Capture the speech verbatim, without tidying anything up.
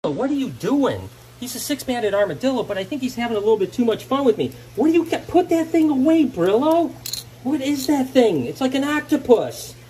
What are you doing? He's a six-banded armadillo, but I think he's having a little bit too much fun with me. What do you get? Put that thing away, Brillo. What is that thing? It's like an octopus.